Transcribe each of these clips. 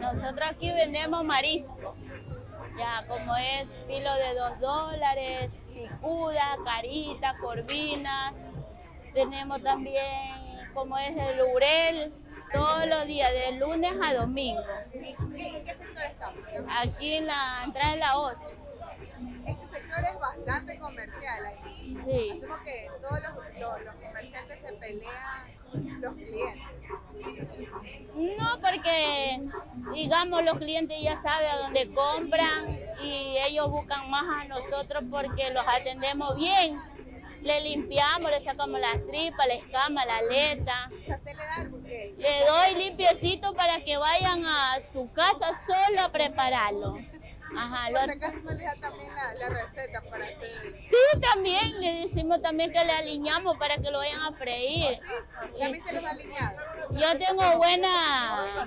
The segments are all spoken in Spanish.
Nosotros aquí vendemos marisco, ya como es filo de $2, picuda, carita, corvina. Tenemos también como es el urel, todos los días, de lunes a domingo. ¿En qué sector estamos? Aquí en la entrada de la 8. Este sector es bastante comercial. Aquí Sí. asumo que todos los comerciantes se pelean los clientes. No, porque digamos los clientes ya saben a dónde compran y ellos buscan más a nosotros porque los atendemos bien. Le limpiamos, le sacamos las tripas, la escama, la aleta. ¿A usted le da qué? Le doy limpiecito para que vayan a su casa solo a prepararlo. Ajá, Por si acaso no les da también la receta para hacer. Sí, también le decimos también que le aliñamos para que lo vayan a freír. ¿Sí? ¿Y a mí se los ha alineado? Yo tengo buena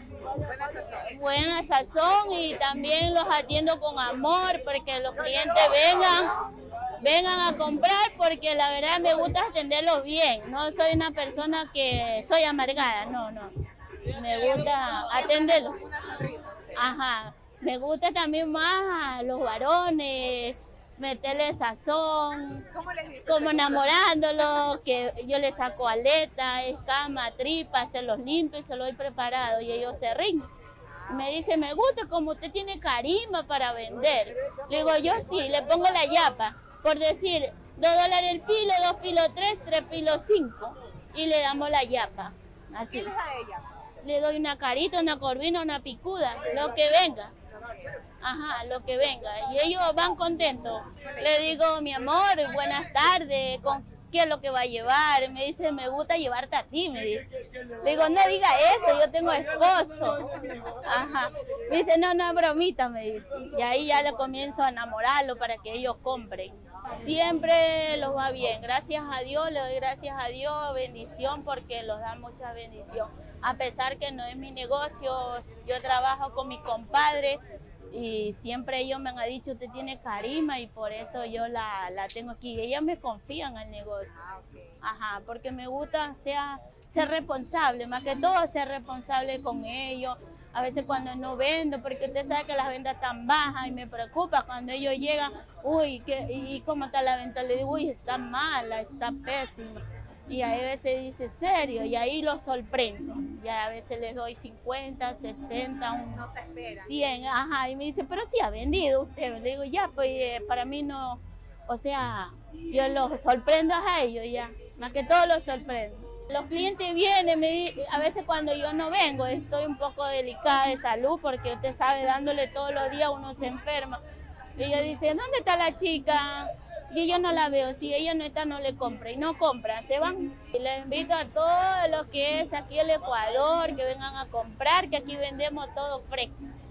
sazón y también los atiendo con amor porque los clientes vengan a comprar porque la verdad me gusta atenderlos bien. No soy una persona que soy amargada, no. Me gusta atenderlos. Una sonrisa. Ajá. Me gusta también más a los varones, meterle sazón, ¿Cómo les dice? como enamorándolos, que yo les saco aleta, escama, tripa, se los limpio y se los doy preparado y ellos se ríen. Me dice, me gusta como usted tiene carisma para vender. Le digo, yo sí, le pongo la yapa, por decir, $2 el kilo, 2 kilos 3, 3 kilos 5 y le damos la yapa. Así. ¿Qué les da a ella? Le doy una carita, una corvina, una picuda, lo que venga. Ajá, lo que venga. Y ellos van contentos. Le digo, mi amor, buenas tardes, ¿con qué es lo que va a llevar? Me dice, me gusta llevarte a ti, me dice. Le digo, no diga eso, yo tengo esposo. Ajá. Me dice, no, bromita, me dice. Y ahí ya le comienzo a enamorarlo para que ellos compren. Siempre los va bien, gracias a Dios, le doy gracias a Dios, bendición, porque los da mucha bendición. A pesar que no es mi negocio, yo trabajo con mi compadre y siempre ellos me han dicho, usted tiene carisma y por eso yo la tengo aquí. Ellas me confían al negocio. Ajá, porque me gusta ser responsable, más que todo ser responsable con ellos. A veces cuando no vendo, porque usted sabe que las ventas están bajas y me preocupa cuando ellos llegan, uy, ¿y cómo está la venta? Le digo, uy, está mala, está pésima. Y a veces dice, serio, y ahí los sorprendo. Ya a veces les doy 50, 60, no se espera. 100, ajá, y me dice, pero sí ha vendido usted. Le digo, ya, pues para mí no, o sea, yo los sorprendo a ellos ya, más que todo los sorprendo. Los clientes vienen, a veces cuando yo no vengo, estoy un poco delicada de salud, porque usted sabe, dándole todos los días uno se enferma. Y ellos dicen, ¿dónde está la chica? Y yo no la veo, si ella no está no le compra, y no compran, se van. Y les invito a todos los que es aquí el Ecuador, que vengan a comprar, que aquí vendemos todo fresco.